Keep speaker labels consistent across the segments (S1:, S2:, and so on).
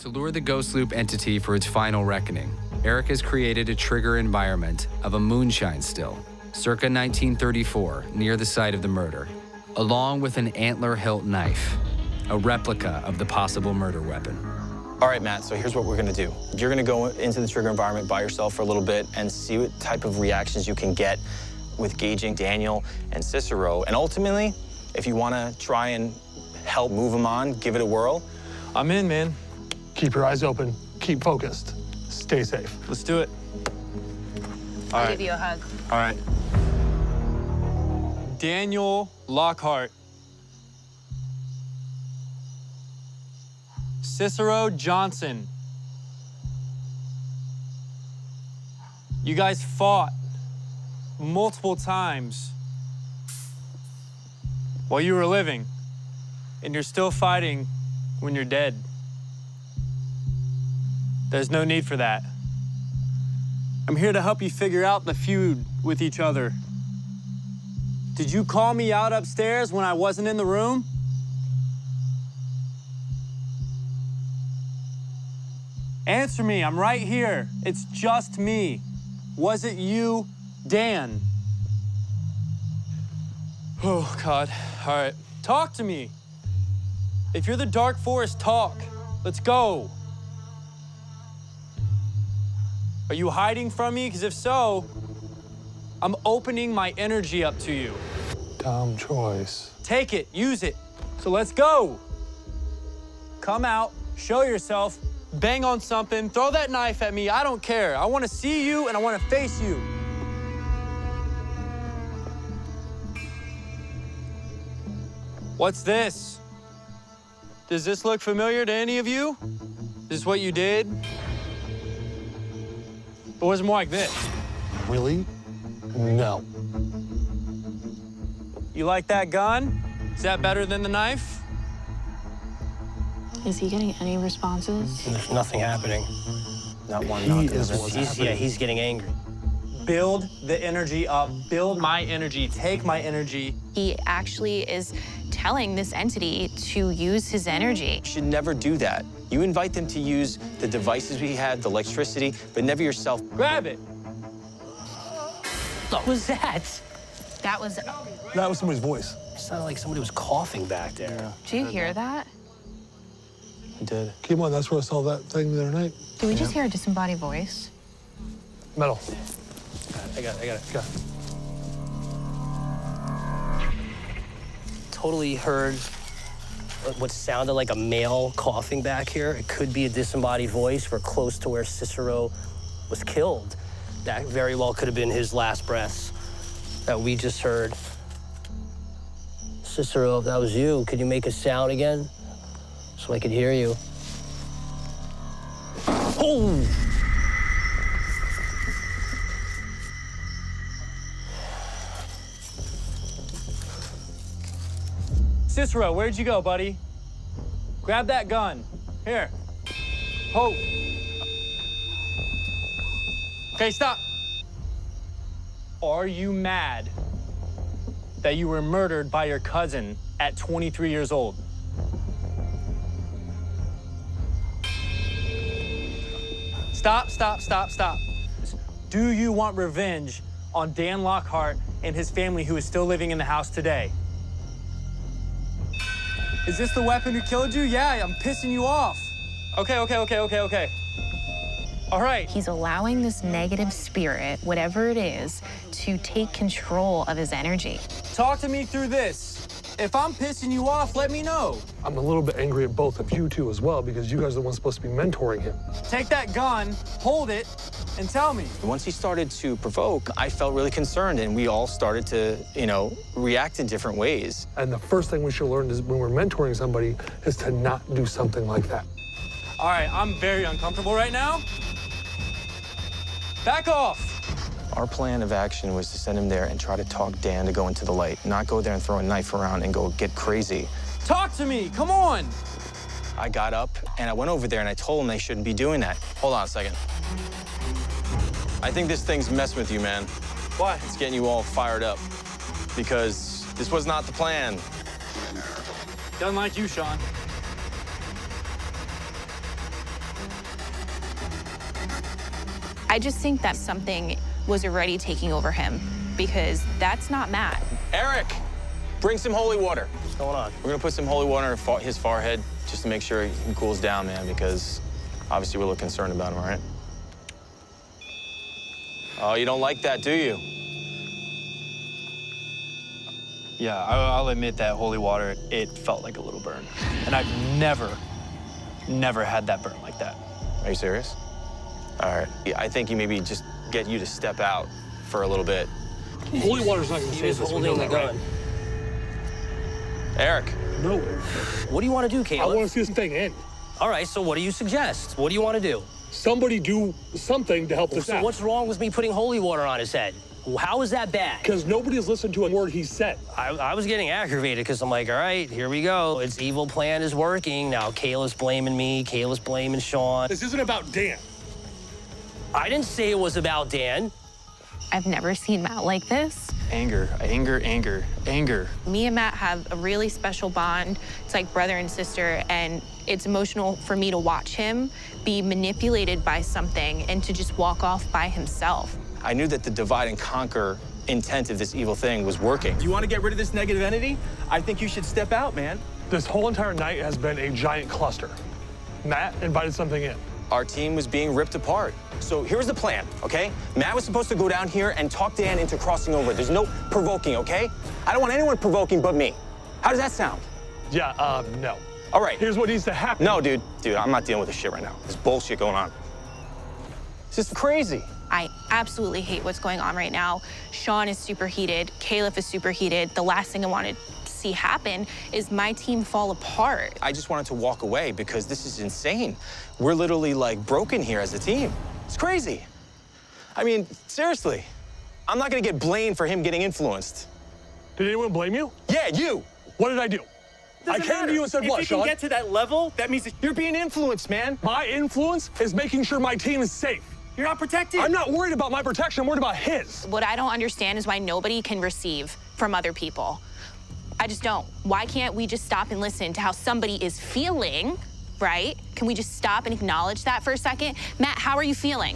S1: To lure the Ghost Loop entity for its final reckoning, Eric has created a trigger environment of a moonshine still, circa 1934, near the site of the murder, along with an antler hilt knife, a replica of the possible murder weapon.
S2: All right, Matt, so here's what we're gonna do. You're gonna go into the trigger environment by yourself for a little bit and see what type of reactions you can get with gauging Daniel and Cicero. And ultimately, if you wanna try and help move them on, give it a whirl.
S3: I'm in, man.
S4: Keep your eyes open, keep focused, stay safe.
S3: Let's do it.
S5: I'll give you a hug.
S3: All right. Daniel Lockhart. Cicero Johnson. You guys fought multiple times while you were living, and you're still fighting when you're dead. There's no need for that. I'm here to help you figure out the feud with each other. Did you call me out upstairs when I wasn't in the room? Answer me, I'm right here. It's just me. Was it you, Dan? Oh, God, all right. Talk to me. If you're the Dark Forest, talk. Let's go. Are you hiding from me? Because if so, I'm opening my energy up to you.
S4: Dumb choice.
S3: Take it, use it. So let's go. Come out, show yourself, bang on something, throw that knife at me, I don't care. I want to see you and I want to face you. What's this? Does this look familiar to any of you? Is this what you did? It was more like this.
S4: Really? No.
S3: You like that gun? Is that better than the knife?
S5: Is he getting any responses?
S6: There's nothing happening.
S2: Not one.
S6: He's getting angry.
S3: Build the energy up, build my energy, take my energy.
S5: He actually is telling this entity to use his energy.
S2: You should never do that. You invite them to use the devices we had, the electricity, but never yourself.
S3: Grab it.
S6: What was that?
S5: That was...
S4: That was somebody's voice.
S6: It sounded like somebody was coughing back there.
S2: Yeah.
S5: Did you hear that?
S2: I did.
S4: Keep on, that's where I saw that thing the other night.
S5: Did we just hear a disembodied voice?
S4: Metal.
S6: I got it.
S4: Yeah.
S6: Totally heard what sounded like a male coughing back here. It could be a disembodied voice. We're close to where Cicero was killed. That very well could have been his last breaths that we just heard. Cicero, if that was you, could you make a sound again so I could hear you? Oh!
S3: Cicero, where'd you go, buddy? Grab that gun. Here. Ho. Okay, stop. Are you mad that you were murdered by your cousin at 23 years old? Stop. Do you want revenge on Dan Lockhart and his family who is still living in the house today? Is this the weapon who killed you? Yeah, I'm pissing you off. Okay. All right.
S5: He's allowing this negative spirit, whatever it is, to take control of his energy.
S3: Talk to me through this. If I'm pissing you off, let me know.
S4: I'm a little bit angry at both of you two as well because you guys are the ones supposed to be mentoring him.
S3: Take that gun, hold it, and tell me.
S2: Once he started to provoke, I felt really concerned, and we all started to, react in different ways.
S4: And the first thing we should learn is when we're mentoring somebody is to not do something like that.
S3: All right, I'm very uncomfortable right now. Back off.
S2: Our plan of action was to send him there and try to talk Dan to go into the light, not go there and throw a knife around and go get crazy.
S3: Talk to me, come on.
S2: I got up and I went over there and I told him they shouldn't be doing that. Hold on a second. I think this thing's messing with you, man.
S3: What?
S2: It's getting you all fired up because this was not the plan.
S3: Doesn't like you, Sean.
S5: I just think that something was already taking over him because that's not Matt.
S2: Eric, bring some holy water.
S6: What's going on?
S2: We're gonna put some holy water on his forehead just to make sure he cools down, man, because obviously we're a little concerned about him, all right? Oh, you don't like that, do you?
S7: Yeah, I'll admit that holy water, it felt like a little burn. And I've never had that burn like that.
S2: Are you serious? All right. Yeah, I think you maybe just get you to step out for a little bit.
S4: Holy water's not going to
S6: He
S4: save
S6: was
S4: us. We know
S6: holding the
S4: that,
S6: gun.
S4: right?
S2: Eric.
S4: No.
S6: What do you want to do,
S4: I
S6: Caleb?
S4: want to see this thing end.
S6: All right, so what do you suggest? What do you want to do?
S4: Somebody do something to help this
S6: So
S4: out.
S6: what's wrong with me putting holy water on his head? How is that bad?
S4: Because nobody has listened to a word he said.
S6: I was getting aggravated because I'm like, all right, here we go. Its evil plan is working. Now Kayla's blaming me. Kayla's blaming Sean.
S4: This isn't about Dan.
S6: I didn't say it was about Dan.
S5: I've never seen Matt like this.
S7: Anger, anger, anger, anger.
S5: Me and Matt have a really special bond. It's like brother and sister, and it's emotional for me to watch him be manipulated by something and to just walk off by himself.
S2: I knew that the divide and conquer intent of this evil thing was working.
S8: You want to get rid of this negative entity? I think you should step out, man.
S4: This whole entire night has been a giant cluster. Matt invited something in.
S2: Our team was being ripped apart. So here's the plan, okay? Matt was supposed to go down here and talk Dan into crossing over. There's no provoking, okay? I don't want anyone provoking but me. How does that sound?
S4: Yeah, no.
S2: All right.
S4: Here's what needs to happen.
S2: No, dude, I'm not dealing with this shit right now. There's bullshit going on. It's just crazy.
S5: I absolutely hate what's going on right now. Sean is super heated. Caleb is super heated. The last thing I want to see happen is my team fall apart.
S2: I just wanted to walk away because this is insane. We're literally like broken here as a team. It's crazy. I mean, seriously. I'm not gonna get blamed for him getting influenced.
S4: Did anyone blame you?
S2: Yeah, you.
S4: What did I do? I came to you and said, what,
S8: If you
S4: Sean?
S8: can get to that level, that means that
S2: You're being influenced, man.
S4: My influence is making sure my team is safe.
S8: you're not protected.
S4: I'm not worried about my protection, I'm worried about his.
S5: What I don't understand is why nobody can receive from other people. I just don't. Why can't we just stop and listen to how somebody is feeling, right? Can we just stop and acknowledge that for a second? Matt, how are you feeling?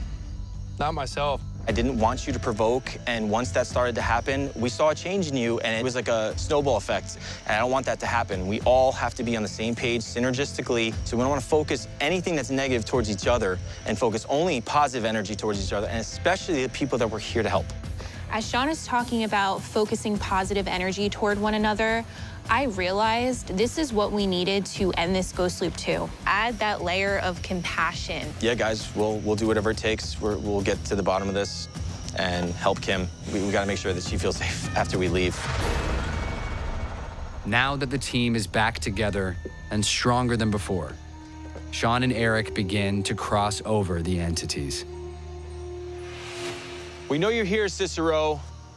S7: Not myself.
S2: I didn't want you to provoke, and once that started to happen, we saw a change in you, and it was like a snowball effect, and I don't want that to happen. We all have to be on the same page synergistically, so we don't want to focus anything that's negative towards each other and focus only positive energy towards each other, and especially the people that we're here to help.
S5: As Sean is talking about focusing positive energy toward one another, I realized this is what we needed to end this ghost loop too. Add that layer of compassion.
S2: Yeah, guys, we'll do whatever it takes. We'll get to the bottom of this and help Kim. We got to make sure that she feels safe after we leave.
S1: Now that the team is back together and stronger than before, Sean and Eric begin to cross over the entities.
S2: We know you're here, Cicero.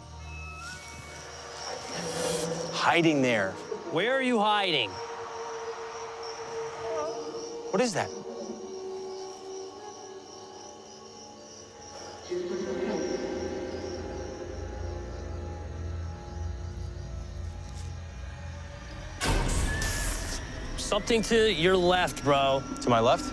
S2: Hiding there.
S6: Where are you hiding?
S2: What is that?
S6: Something to your left, bro.
S2: To my left?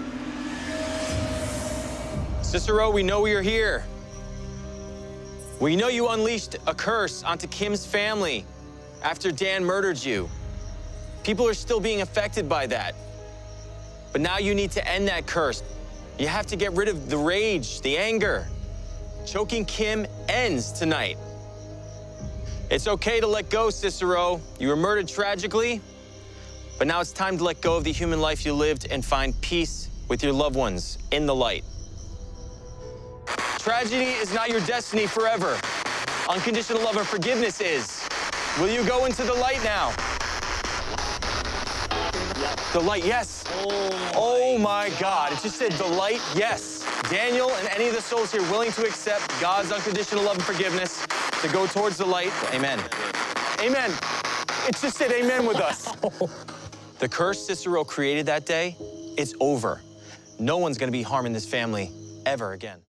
S2: Cicero, we know you're here. We know you unleashed a curse onto Kim's family after Dan murdered you. People are still being affected by that. But now you need to end that curse. You have to get rid of the rage, the anger. Choking Kim ends tonight. It's okay to let go, Cicero. You were murdered tragically, but now it's time to let go of the human life you lived and find peace with your loved ones in the light. Tragedy is not your destiny forever. Unconditional love and forgiveness is. Will you go into the light now? The light, yes. Oh my God, it just said the light, yes. Daniel and any of the souls here willing to accept God's unconditional love and forgiveness to go towards the light, amen. Amen. It just said amen with us. The curse Cicero created that day, it's over. No one's gonna be harming this family ever again.